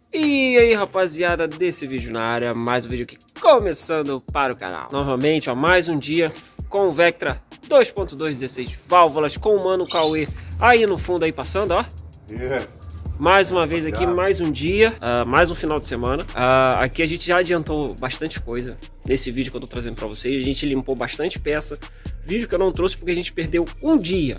E aí, rapaziada, desse vídeo na área, mais um vídeo aqui começando para o canal. Novamente, ó, mais um dia com o Vectra 2.216 válvulas com o Mano Cauê aí no fundo aí passando, ó. Mais uma vez aqui, mais um dia, mais um final de semana. Aqui a gente já adiantou bastante coisa nesse vídeo que eu tô trazendo para vocês. A gente limpou bastante peça. Vídeo que eu não trouxe porque a gente perdeu um dia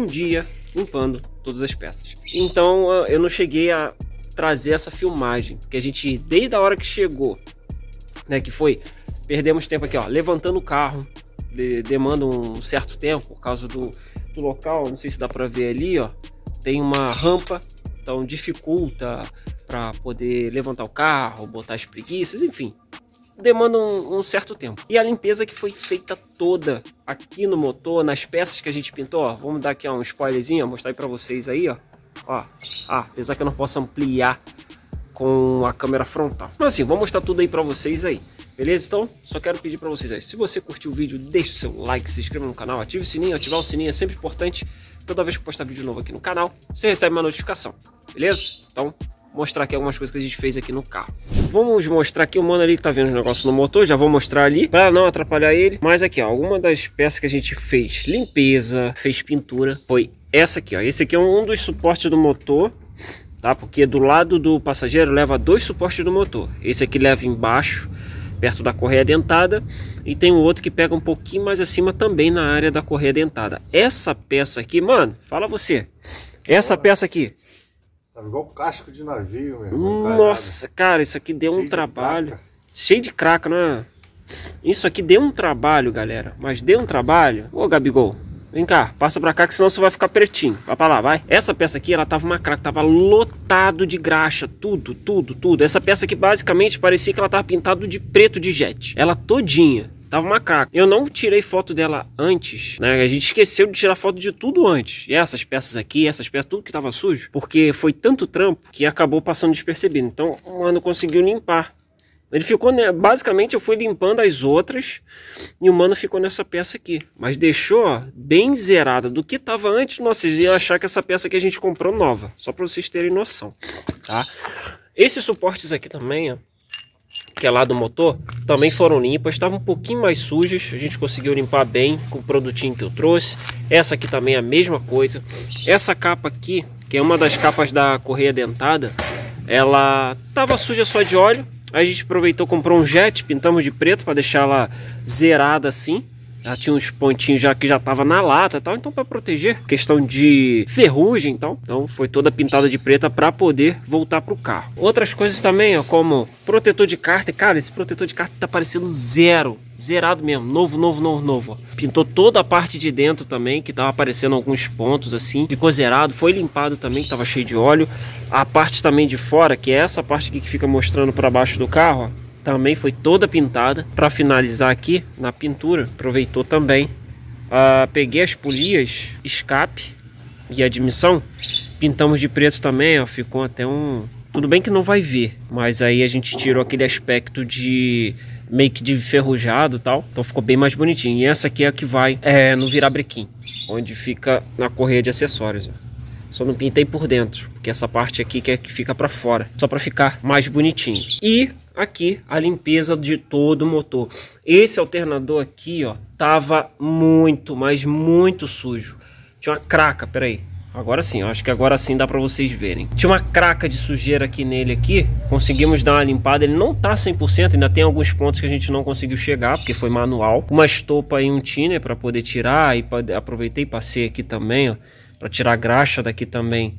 limpando todas as peças. Então eu não cheguei a trazer essa filmagem, porque a gente, desde a hora que chegou, né, que foi, perdemos tempo aqui, ó, levantando o carro, demanda um certo tempo por causa do local, não sei se dá para ver ali, ó, tem uma rampa, então dificulta para poder levantar o carro, botar as preguiças, enfim, demanda um certo tempo. E a limpeza que foi feita toda aqui no motor, nas peças que a gente pintou, ó, vamos dar aqui ó, um spoilerzinho, mostrar aí para vocês aí, ó. Ó, apesar que eu não posso ampliar com a câmera frontal. Mas assim, vou mostrar tudo aí pra vocês aí. Beleza? Então, só quero pedir pra vocês aí. Se você curtiu o vídeo, deixe o seu like, se inscreva no canal, ative o sininho. Ativar o sininho é sempre importante. Toda vez que postar vídeo novo aqui no canal, você recebe uma notificação. Beleza? Então, vou mostrar aqui algumas coisas que a gente fez aqui no carro. Vamos mostrar aqui, o mano ali tá vendo os negócios no motor, já vou mostrar ali, pra não atrapalhar ele. Mas aqui, ó, alguma das peças que a gente fez limpeza, fez pintura, foi essa aqui, ó. Esse aqui é um dos suportes do motor, tá? Porque do lado do passageiro leva dois suportes do motor. Esse aqui leva embaixo, perto da correia dentada, e tem um outro que pega um pouquinho mais acima também na área da correia dentada. Essa peça aqui, mano, fala você, essa peça aqui, tava igual casco de navio, meu. Nossa, cara, isso aqui deu um trabalho. Cheio de craca, não é? Isso aqui deu um trabalho, galera. Mas deu um trabalho. Ô, Gabigol, vem cá, passa pra cá que senão você vai ficar pretinho. Vai pra lá, vai. Essa peça aqui, ela tava uma craca, tava lotado de graxa, tudo. Essa peça aqui basicamente parecia que ela tava pintada de preto de jet. Ela todinha. Tava uma craca. Eu não tirei foto dela antes, né? A gente esqueceu de tirar foto de tudo antes. E essas peças aqui, essas peças, tudo que tava sujo, porque foi tanto trampo que acabou passando despercebido. Então o mano conseguiu limpar. Ele ficou, né? Basicamente eu fui limpando as outras e o mano ficou nessa peça aqui. Mas deixou, ó, bem zerada do que tava antes. Nossa, vocês iam achar que essa peça aqui a gente comprou nova. Só para vocês terem noção, tá? Esses suportes aqui também, ó, que é lá do motor, também foram limpas, estavam um pouquinho mais sujas, a gente conseguiu limpar bem com o produtinho que eu trouxe. Essa aqui também é a mesma coisa. Essa capa aqui, que é uma das capas da correia dentada, ela tava suja só de óleo, aí a gente aproveitou, comprou um jet, pintamos de preto para deixar ela zerada assim. Já tinha uns pontinhos já que já tava na lata e tal, então para proteger, questão de ferrugem e tal. Então foi toda pintada de preta para poder voltar pro carro. Outras coisas também, ó, como protetor de cárter. Cara, esse protetor de cárter tá parecendo zerado mesmo, novo, ó. Pintou toda a parte de dentro também, que tava aparecendo alguns pontos assim, ficou zerado, foi limpado também, que tava cheio de óleo. A parte também de fora, que é essa parte aqui que fica mostrando para baixo do carro, ó, também foi toda pintada. Para finalizar aqui na pintura, aproveitou também, peguei as polias escape e admissão, pintamos de preto também, ó, ficou até um, tudo bem que não vai ver, mas aí a gente tirou aquele aspecto de meio que de ferrujado e tal, então ficou bem mais bonitinho. E essa aqui é a que vai no virabrequim, onde fica na correia de acessórios, ó. Só não pintei por dentro, porque essa parte aqui que é que fica para fora, só para ficar mais bonitinho. E aqui a limpeza de todo o motor. Esse alternador aqui, ó, tava muito, mas muito sujo. Tinha uma craca, peraí. Agora sim, eu acho que agora sim dá para vocês verem. Tinha uma craca de sujeira aqui nele aqui. Conseguimos dar uma limpada, ele não tá 100%, ainda tem alguns pontos que a gente não conseguiu chegar, porque foi manual. Uma estopa e um thinner para poder tirar, e aproveitei e passei aqui também, ó, para tirar a graxa daqui também,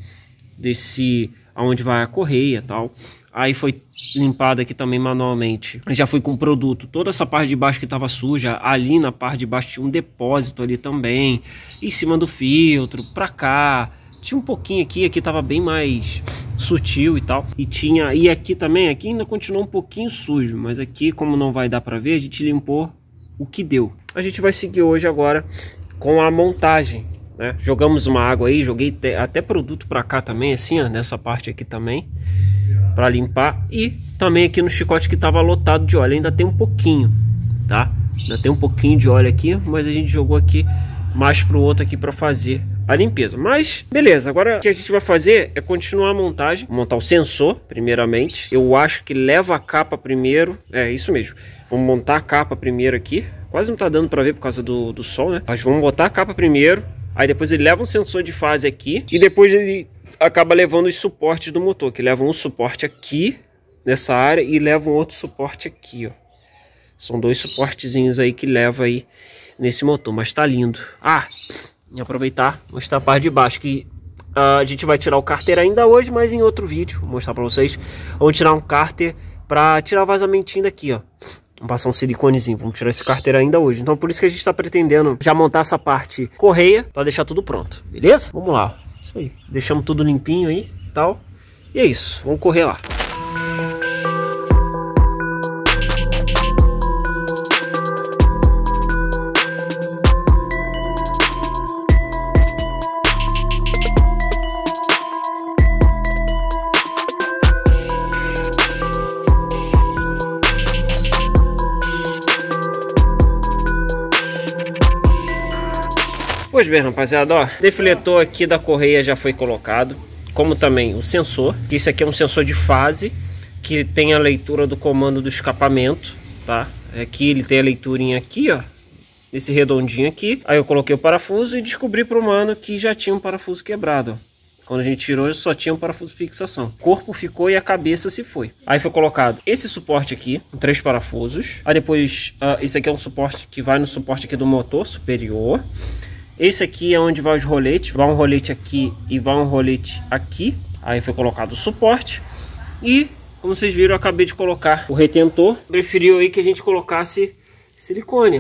desse aonde vai a correia e tal. Aí foi limpada aqui também manualmente. Já fui com produto. Toda essa parte de baixo que estava suja, ali na parte de baixo tinha um depósito ali também, em cima do filtro, pra cá. Tinha um pouquinho aqui tava bem mais sutil e tal. E aqui também, aqui ainda continuou um pouquinho sujo, mas aqui, como não vai dar pra ver, a gente limpou o que deu. A gente vai seguir hoje agora com a montagem, né? Jogamos uma água aí, joguei até produto pra cá também, assim, ó, nessa parte aqui também, para limpar. E também aqui no chicote que tava lotado de óleo, ainda tem um pouquinho, tá? Ainda tem um pouquinho de óleo aqui, mas a gente jogou aqui mais pro outro aqui para fazer a limpeza. Mas, beleza, agora o que a gente vai fazer é continuar a montagem. Vou montar o sensor, primeiramente. Eu acho que leva a capa primeiro. É, isso mesmo. Vamos montar a capa primeiro aqui. Quase não tá dando pra ver por causa do sol, né? Mas vamos botar a capa primeiro. Aí depois ele leva um sensor de fase aqui. E depois ele acaba levando os suportes do motor. Que levam um suporte aqui, nessa área. E levam outro suporte aqui, ó. São dois suportezinhos aí que leva aí nesse motor. Mas tá lindo. Ah, e aproveitar, mostrar a parte de baixo. Que a gente vai tirar o cárter ainda hoje, mas em outro vídeo. Vou mostrar pra vocês. Vamos tirar um cárter pra tirar o vazamentinho daqui, ó. Vamos passar um siliconezinho, vamos tirar esse cárter ainda hoje. Então por isso que a gente está pretendendo já montar essa parte correia para deixar tudo pronto, beleza? Vamos lá, isso aí, deixamos tudo limpinho aí e tal. E é isso, vamos correr lá. Pois bem, rapaziada, ó, defletor aqui da correia já foi colocado, como também o sensor, que esse aqui é um sensor de fase, que tem a leitura do comando do escapamento, tá? Aqui ele tem a leiturinha aqui, ó, esse redondinho aqui. Aí eu coloquei o parafuso e descobri pro mano que já tinha um parafuso quebrado, ó. Quando a gente tirou, só tinha um parafuso de fixação. O corpo ficou e a cabeça se foi. Aí foi colocado esse suporte aqui, com 3 parafusos. Aí depois, esse aqui é um suporte que vai no suporte aqui do motor superior. Esse aqui é onde vai os roletes. Vai um rolete aqui e vai um rolete aqui. Aí foi colocado o suporte. E, como vocês viram, eu acabei de colocar o retentor. Preferiu aí que a gente colocasse silicone,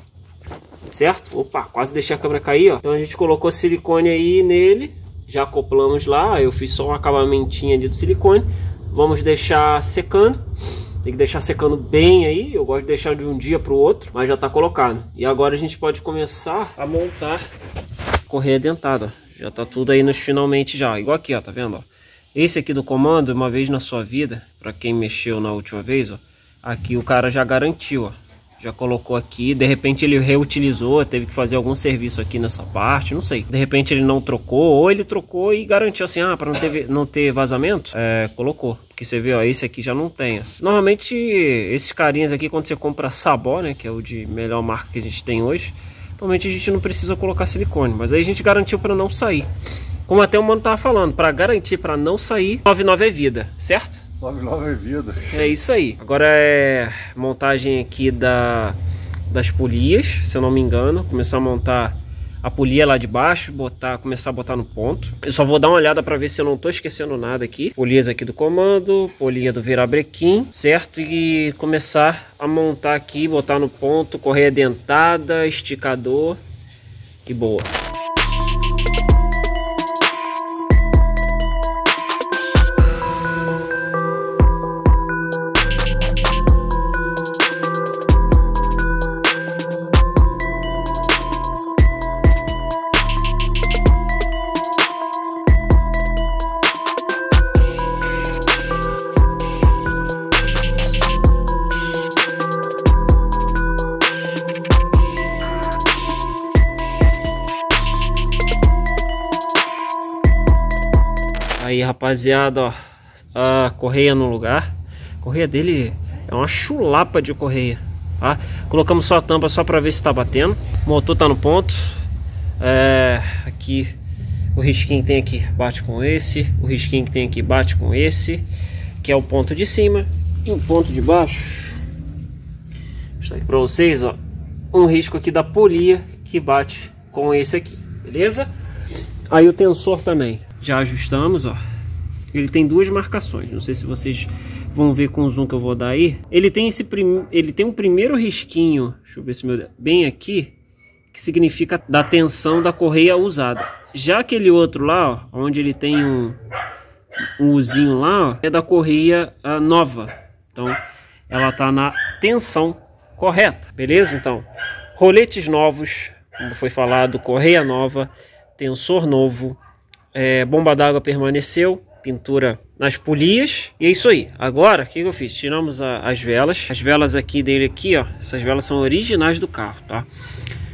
certo? Opa, quase deixei a câmera cair, ó. Então a gente colocou silicone aí nele. Já acoplamos lá. Eu fiz só um acabamentinho ali do silicone. Vamos deixar secando. Tem que deixar secando bem aí. Eu gosto de deixar de um dia para o outro, mas já está colocado. E agora a gente pode começar a montar a correia dentada. Já está tudo aí nos finalmente já. Igual aqui, ó, tá vendo? Ó? Esse aqui do comando, uma vez na sua vida, para quem mexeu na última vez, ó, aqui o cara já garantiu, ó. Já colocou aqui, de repente ele reutilizou, teve que fazer algum serviço aqui nessa parte, não sei. De repente ele não trocou, ou ele trocou e garantiu assim, para não ter vazamento, colocou. Porque você vê, ó, esse aqui já não tem. Ó. Normalmente esses carinhas aqui, quando você compra Sabó, né, que é o de melhor marca que a gente tem hoje, normalmente a gente não precisa colocar silicone, mas aí a gente garantiu para não sair. Como até o mano tava falando, para garantir para não sair, 99 é vida, certo? 99 é vida. É isso aí. Agora é montagem aqui das polias, se eu não me engano. Começar a montar a polia lá de baixo, começar a botar no ponto. Eu só vou dar uma olhada para ver se eu não tô esquecendo nada aqui. Polias aqui do comando, polia do virabrequim, certo? E começar a montar aqui, botar no ponto, correia dentada, esticador e boa. Aí, rapaziada, ó, a correia no lugar. A correia dele é uma chulapa de correia, tá? Colocamos só a tampa só para ver se tá batendo. O motor tá no ponto. Aqui o risquinho que tem aqui bate com esse. O risquinho que tem aqui bate com esse, que é o ponto de cima. E o ponto de baixo, vou mostrar aqui para vocês, ó. Um risco aqui da polia que bate com esse aqui, beleza? Aí o tensor também já ajustamos, ó. Ele tem duas marcações. Não sei se vocês vão ver com o zoom que eu vou dar aí. Ele tem um primeiro risquinho, deixa eu ver se meu bem aqui, que significa da tensão da correia usada. Já aquele outro lá, ó, onde ele tem um Uzinho lá, ó, é da correia nova. Então ela tá na tensão correta, beleza? Então, roletes novos, como foi falado, correia nova, tensor novo. Bomba d'água permaneceu, pintura nas polias, e é isso aí. Agora, o que eu fiz? Tiramos as velas aqui dele aqui, ó. Essas velas são originais do carro, tá?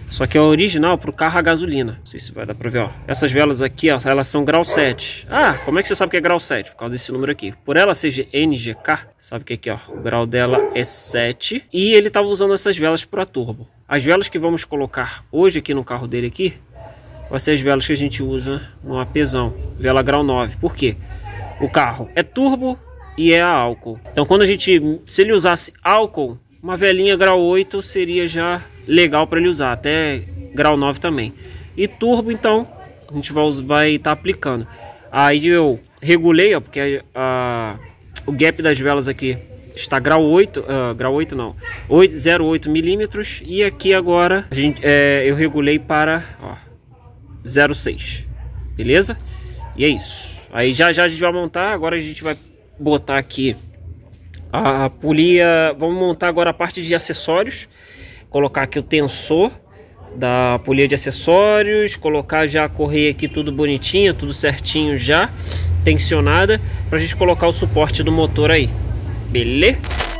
Só que é original pro carro a gasolina. Não sei se vai dar pra ver, ó. Essas velas aqui, ó, elas são grau 7. Ah, como é que você sabe que é grau 7? Por causa desse número aqui. Por ela seja NGK, sabe que aqui, ó, o grau dela é 7. E ele tava usando essas velas para turbo. As velas que vamos colocar hoje aqui no carro dele aqui, vai ser as velas que a gente usa no APzão. Vela grau 9. Por quê? O carro é turbo e é a álcool. Então quando a gente, se ele usasse álcool, uma velinha grau 8 seria já legal para ele usar, até grau 9 também. E turbo, então, a gente vai estar aplicando. Aí eu regulei, ó, porque o gap das velas aqui está grau 8, grau 8 não, 0,8 milímetros. E aqui agora eu regulei para 0,6, beleza? E é isso. Aí já a gente vai montar, agora a gente vai botar aqui a polia. Vamos montar agora a parte de acessórios. Colocar aqui o tensor da polia de acessórios. Colocar já a correia aqui tudo bonitinha, tudo certinho já. Tensionada. Pra gente colocar o suporte do motor aí. Beleza?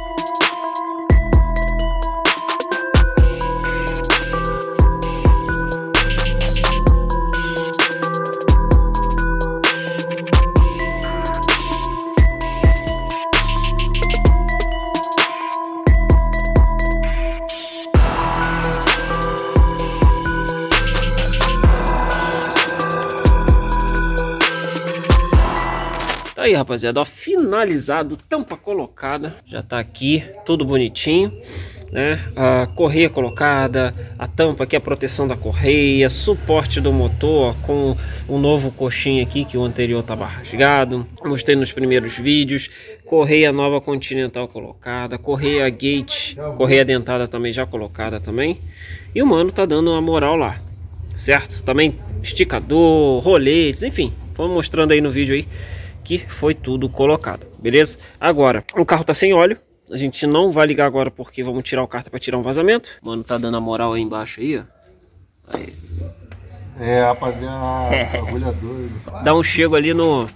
Aí, rapaziada, ó, finalizado, tampa colocada, já tá aqui, tudo bonitinho, né? A correia colocada, a tampa aqui, a proteção da correia, suporte do motor, ó, com o novo coxinho aqui, que o anterior tava rasgado, mostrei nos primeiros vídeos, correia nova Continental colocada, correia gate, correia dentada também já colocada também, e o mano tá dando uma moral lá, certo? Também esticador, roletes, enfim, vamos mostrando aí no vídeo aí, que foi tudo colocado, beleza? Agora, o carro tá sem óleo, a gente não vai ligar agora porque vamos tirar o cárter para tirar um vazamento. Mano, tá dando a moral aí embaixo aí, ó. Aí. É, rapaziada, agulha doido. Dá um chego ali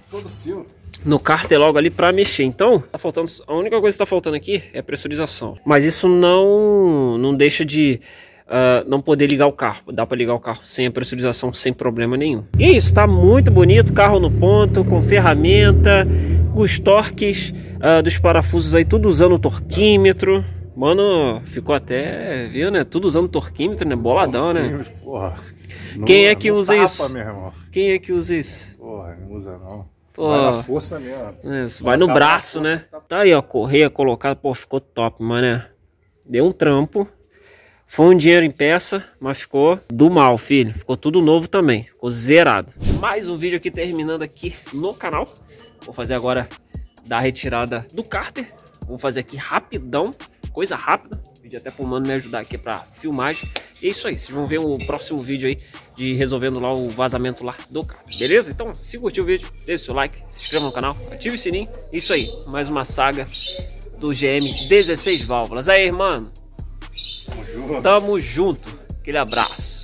no cárter logo ali para mexer. Então, tá faltando, a única coisa que tá faltando aqui é pressurização. Mas isso não deixa de não poder ligar o carro. Dá para ligar o carro sem a pressurização, sem problema nenhum. E é isso, tá muito bonito, carro no ponto, com ferramenta, os torques dos parafusos aí, tudo usando o torquímetro. Mano, ficou até, viu, né? Tudo usando torquímetro, né? Boladão, né? Porra. Quem é que usa isso? Quem é que usa isso? Porra, não usa não. Vai na força mesmo. Isso, vai no braço, né? Tá aí, ó, correia colocada, pô, ficou top, mano. Deu um trampo. Foi um dinheiro em peça, mas ficou do mal, filho. Ficou tudo novo também, ficou zerado. Mais um vídeo aqui terminando aqui no canal. Vou fazer agora da retirada do cárter. Vou fazer aqui rapidão, coisa rápida. Pedi até pro mano me ajudar aqui pra filmagem. E é isso aí, vocês vão ver o próximo vídeo aí de resolvendo lá o vazamento lá do carro. Beleza? Então, se curtiu o vídeo, deixa o seu like, se inscreva no canal, ative o sininho. É isso aí, mais uma saga do GM 16 válvulas. Aí, mano. Tamo junto. Aquele abraço.